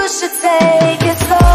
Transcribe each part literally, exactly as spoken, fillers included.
should take it slow.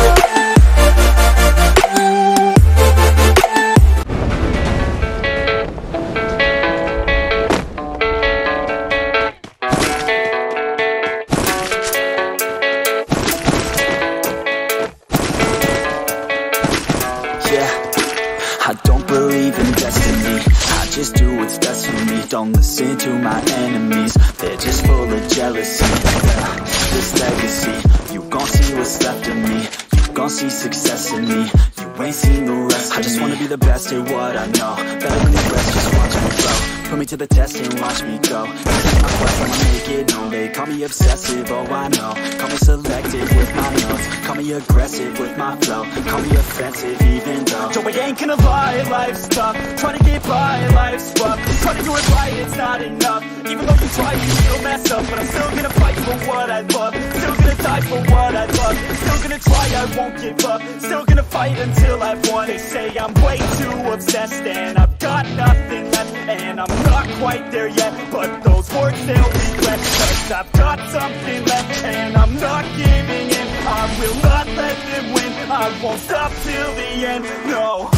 I don't believe in destiny, I just do what's best for me. Don't listen to my enemies, they're just full of jealousy. Yeah, this legacy, you gon' see what's left of me. You gon' see success in me, you ain't seen the rest of me. I just wanna be the best at what I know, better than the rest, just watch me grow. Put me to the test and watch me go. This is my quest, I'ma make it known. They call me obsessive, oh I know. Call me selective with my notes, call me aggressive with my flow, call me offensive even though Joe, I ain't gonna lie, life's tough. Try to get by, life's rough. Try to do it right, it's not enough. Even though you try, you still mess up. But I'm still gonna fight for what I love, still gonna die for what I love, still gonna try, I won't give up, still gonna fight until I've won. They say I'm way too obsessed and I've got nothing left, and I'm not quite there yet, but those words they'll regret, cause I've got something left and I'm not giving in. I will not let them win, I won't stop till the end, no.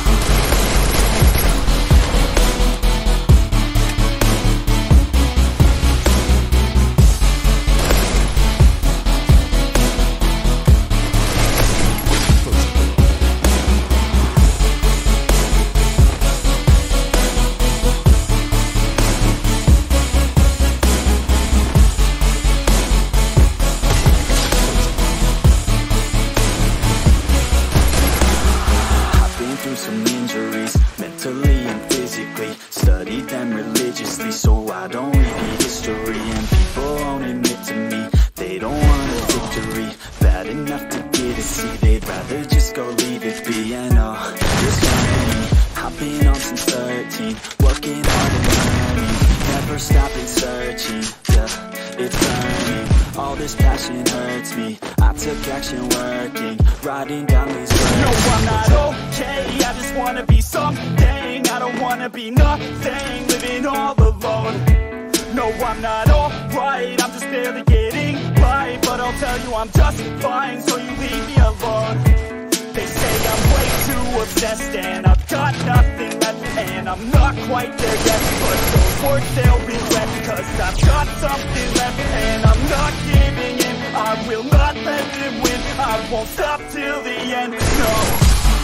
Some injuries, mentally and physically, studied them religiously, so I don't repeat history. And people won't admit to me, they don't want a victory, bad enough to get a C, they'd rather just go leave it be. And oh, this journey, I've been on since thirteen, working hard and learning, never stopping searching, yeah, it's burning. All this passion hurts me, I took action working, writing down these words. No, I'm not okay, I just wanna be something. I don't wanna be nothing, living all alone. No, I'm not alright, I'm just barely getting by, but I'll tell you I'm just fine, so you leave me alone. They say I'm way too obsessed and I've got nothing left, and I'm not quite there yet, but those words they'll regret, cause I've got something left and I'm not giving in. I will not let them win, I won't stop till the end, no.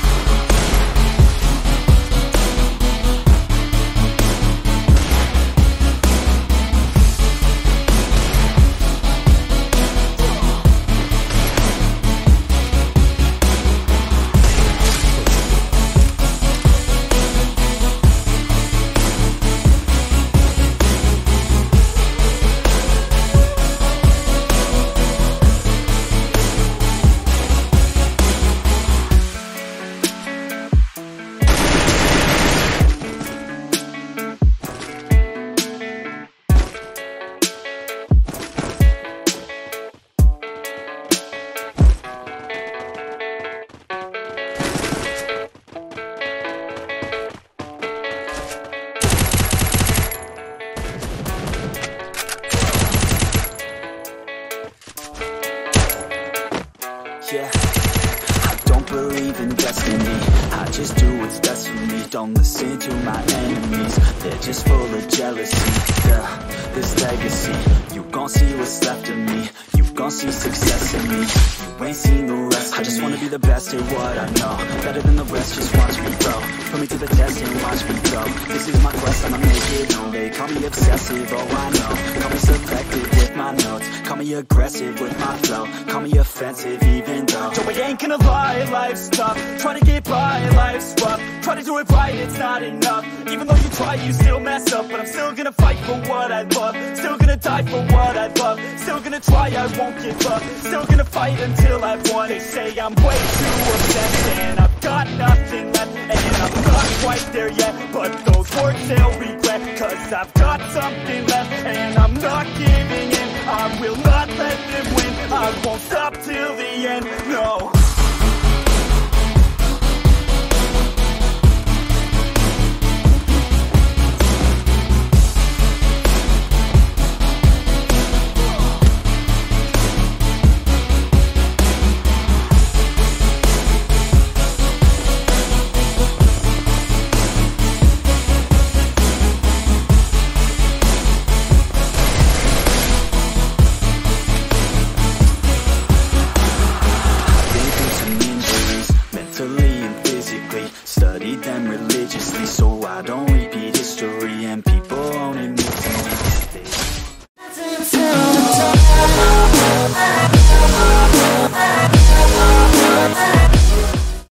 Yeah, I don't believe in destiny, I just do what's best for me. Don't listen to my enemies, they're just full of jealousy. Yeah, this legacy, you gon' see what's left of me. You gon' see success in me, you ain't seen the rest of me. I just wanna be the best at what I know, better than the rest, just watch me grow. Put me to the test and watch me go. This is my quest, I'ma make it known. They call me obsessive, oh I know. Call me selective with my notes, call me aggressive with my flow, call me offensive even though Joe, I ain't gonna lie, life's tough. Try to get by, life's rough. Try to do it right, it's not enough. Even though you try, you still mess up, but I'm still gonna fight for what I love, still gonna die for what I love, still gonna try, I won't give up, still gonna fight until I've won. They say I'm way too obsessed and I've got nothing left, and I'm not quite there yet, but those words they'll regret, cause I've got something left and I'm not giving in. I will not let them